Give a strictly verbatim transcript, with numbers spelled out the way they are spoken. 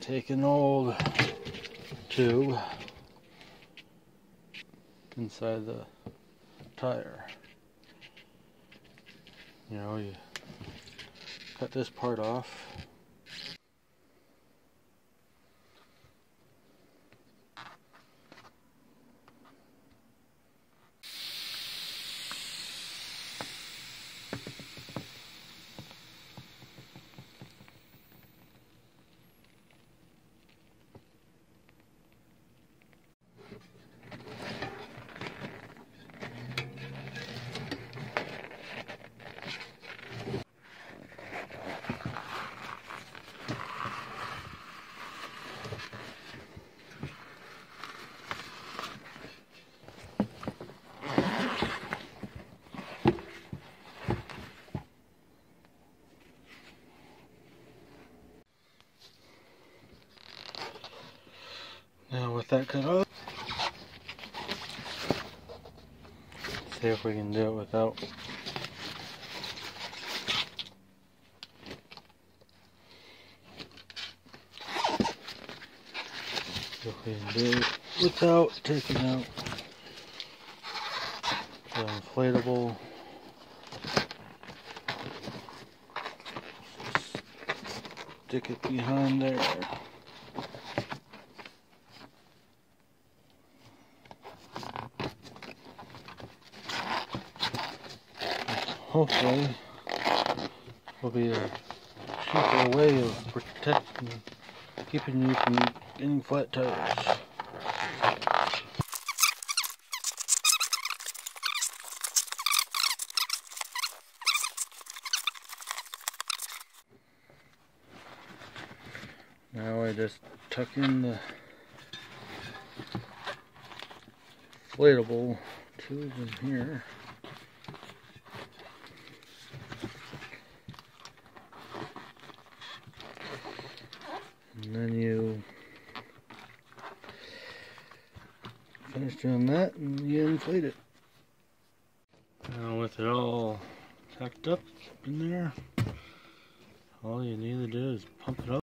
take an old tube inside the tire. You know, you cut this part off. Now with that cut off, see if we can do it without. See if we can do it without taking out the inflatable. Stick it behind there. Hopefully, will be a cheaper way of protecting, keeping you from getting flat tires. Now I just tuck in the inflatable tube in here. And then you finish doing that and you inflate it. Now with it all tacked up in there, all you need to do is pump it up.